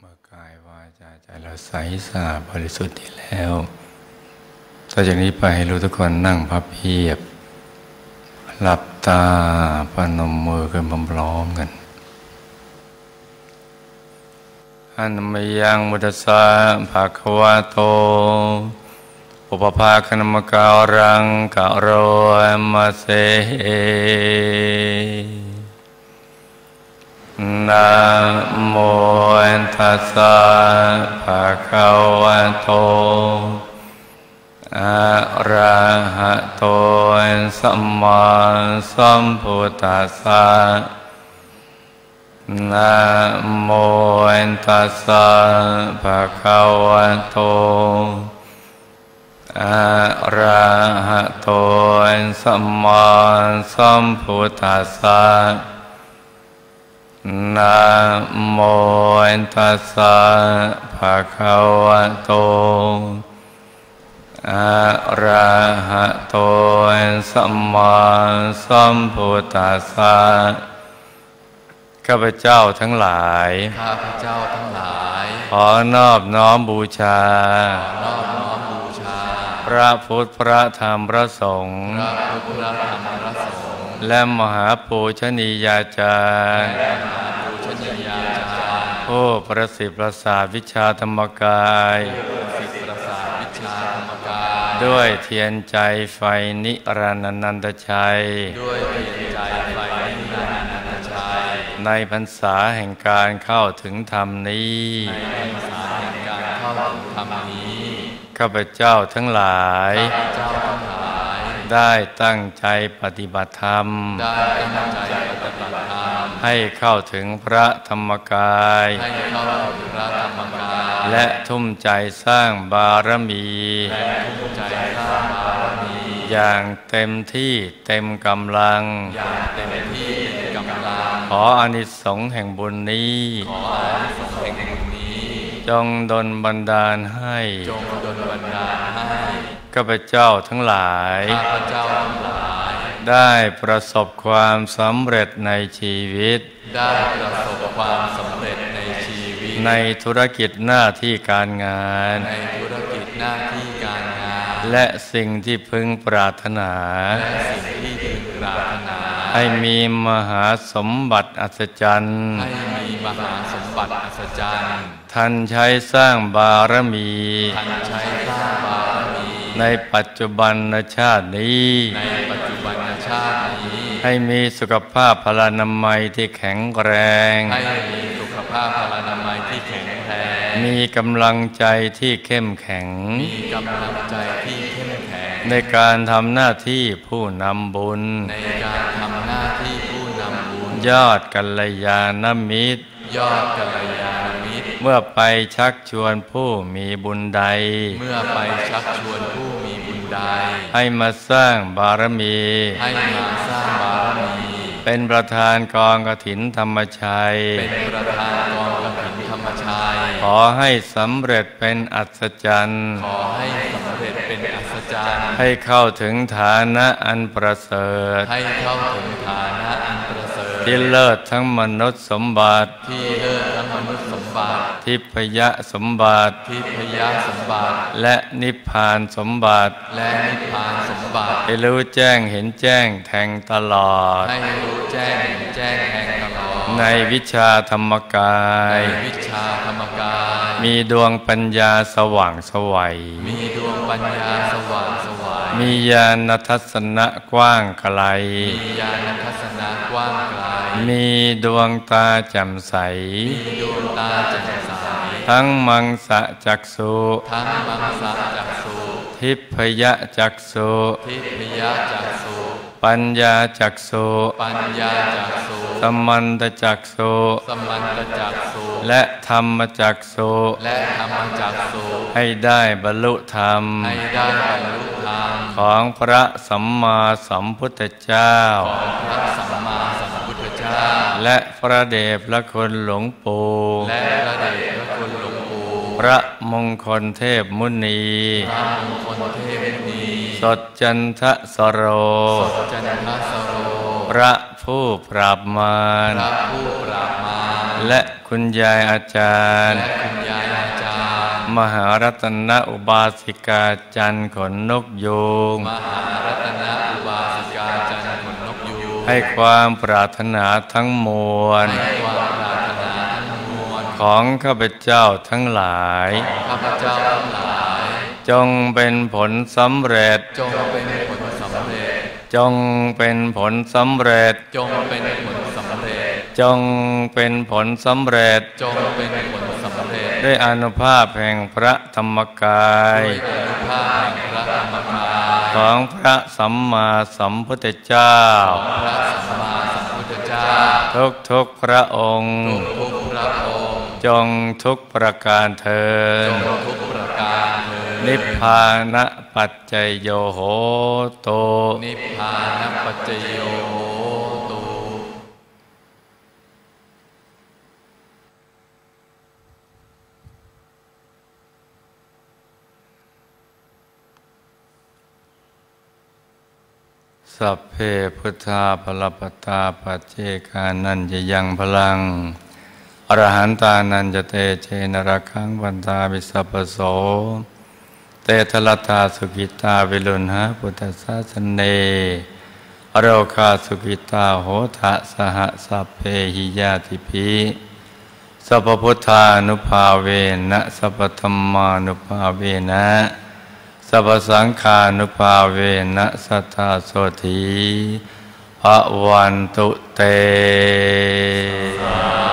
ว่ากายวาจาใจเราใสสะอาดบริสุทธิ์ดีแล้วต่อจากนี้ไปให้รู้ทุกคนนั่งพับเพียบหลับตาพนมมือกันพร้อมๆกันอะนะมะยังพุทธัสสะภะคะวะโตอุปภาคณมะการังกะโรมะเสนะโมตัสสะภะคะวะโตอะระหะโตสัมมาสัมพุทธัสสะนะโมตัสสะภะคะวะโตอะระหะโตสัมมาสัมพุทธัสสะนะโมตัสสะภะคะวะโตอะระหะโตสัมมาสัมพุทธัสสะข้าพเจ้าทั้งหลายขอนอบน้อมบูชาพระพุทธพระธรรมพระสงฆ์และมหาปูชนียาจารย์ผู้ประสิทธิ์ประสาทวิชาธรรมกายด้วยเทียนใจไฟนิรันดร์นันตชัยในพรรษาแห่งการเข้าถึงธรรมนี้ข้าพเจ้าทั้งหลายได้ตั้งใจปฏิบัติธรรมให้เข้าถึงพระธรรมกายและทุ่มใจสร้างบารมีอย่างเต็มที่เต็มกำลังขออานิสงส์แห่งบุญนี้จงดลบันดาลให้ข้าพเจ้าทั้งหลายได้ประสบความสำเร็จในชีวิตในธุรกิจหน้าที่การงานและสิ่งที่พึงปรารถนาให้มีมหาสมบัติอัศจรรย์ท่านใช้สร้างบารมีในปัจจุบันชาตินี้ให้มีสุขภาพพลานามัยที่แข็งแรงมีกำลังใจที่เข้มแข็งในการทำหน้าที่ผู้นำบุญยอดกัลยาณมิตรเมื่อไปชักชวนผู้มีบุญใดให้มาสร้างบารมีเป็นประธานกองกฐินธรรมชัยขอให้สำเร็จเป็นอัศจรรย์ให้เข้าถึงฐานะอันประเสริฐที่เลิศทั้งมนุษย์สมบัติทิพยสมบัติและนิพพานสมบัติให้รู้แจ้งเห็นแจ้งแทงตลอดในวิชาธรรมกายมีดวงปัญญาสว่างไสวมีญาณทัศนะกว้างไกลมีดวงตาแจ่มใสทั้งมังสะจักษุทิพยจักษุปัญญาจักษุสัมมันตจักษุและธรรมจักษุให้ได้บรรลุธรรมของพระสัมมาสัมพุทธเจ้าและพระเดชพระคุณหลวงปู่พระมงคลเทพมุนีสดจันทสโรพระผู้ปราบมารและคุณยายอาจารย์มหารัตนอุบาสิกาจันทร์ขนนกยูงให้ความปรารถนาทั้งมวลของข้าพเจ้าทั้งหลายจงเป็นผลสำเร็จจงเป็นผลสำเร็จจงเป็นผลสำเร็จด้วยอานุภาพแห่งพระธรรมกายของพระสัมมาสัมพุทธเจ้าทุกพระองค์จงทุกประการเถิดนิพพานะปัจจโยโหตุนิพพานะปัจจโยโหตุสัพเพพุทธาภลปตาปัจเจกานันจะยังพลังอรหันตานันจะเตเชนรคังวันตาวิสัพพโสเตทลตาสุกิตาวิลุณหะพุทธศาสเนอโรคาสุกิตาโหทะสหสัพเพหิยาติภิสัพพุทธานุภาเวนะสัพพธัมมานุภาเวนะสัพพสังฆานุภาเวนะสัทธาโสธีภวันตุเต